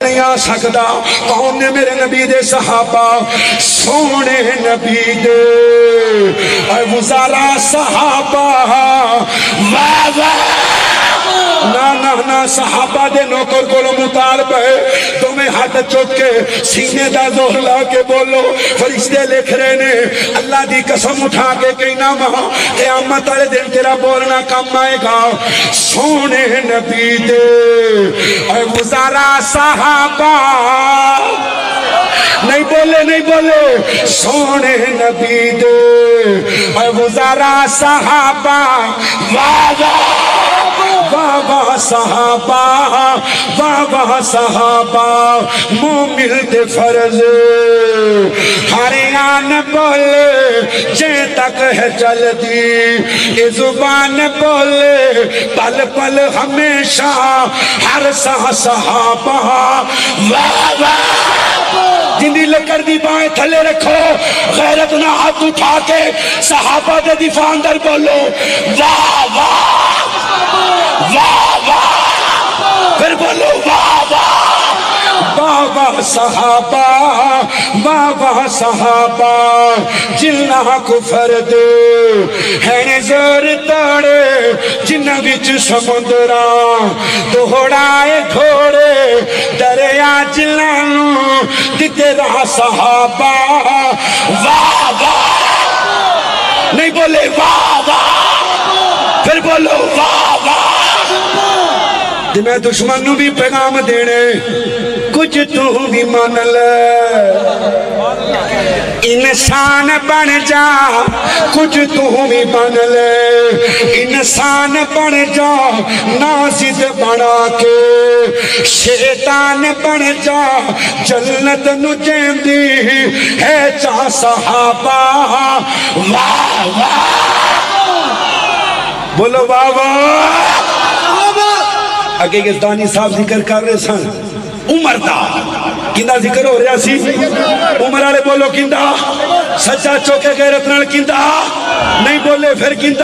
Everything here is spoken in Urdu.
نہیں آ سکتا. کون نے میرے نبی دے صحابہ سونے نبی دے اے وزارہ صحابہ واہ واہ نا صحابہ دے نوکر کولو مطالب ہے تمہیں ہاتھ چوک کے سینے دا زور لا کے بولو فرشتے لکھ رہے نے اللہ دی قسم اٹھا کے کہنا ماں قیامت والے دن تیرا بولنا کم آئے گا. سونے نبی دے اے وزارہ صحابہ نہیں بولے سونے نبی دے اے وزارہ صحابہ واہ واہ صحابہ واہ صحابہ مومن دے فرض ہریان بولے جے تک ہے چل دی اے زبان بولے پل پل ہمیشہ ہر صحابہ واہ واہ. جندی لکڑ دی بائیں تھلے رکھو غیرت نہ ہاتھ اٹھا کے صحابہ دے دفاع اندر بولو واہ واہ واہ واہ پھر بولو واہ واہ واہ واہ صحابہ واہ واہ صحابہ جنہ کفر دے ہے زور توڑے جنہ وچ سمندراں دوڑائے گھوڑے دریا جلانوں دیتے رہا صحابہ واہ واہ. نہیں بولے واہ واہ پھر بولو واہ واہ. میں دشمن نو بھی پیغام دینے کچھ تو بھی مان لے انسان بن جا کچھ تو بھی مان لے انسان بن جا نازد بنا کے شیطان بن جا جنت نو جیندی ہے چاہ صحابہ واہ واہ. بولو واہ واہ. اگے کے دانی صاحب ذکر کر رہے سن عمر دا کندہ ذکر ہو رہا سی عمر والے بولو کندہ سچا چوکے غیرت نال کندہ نہیں بولے پھر کندہ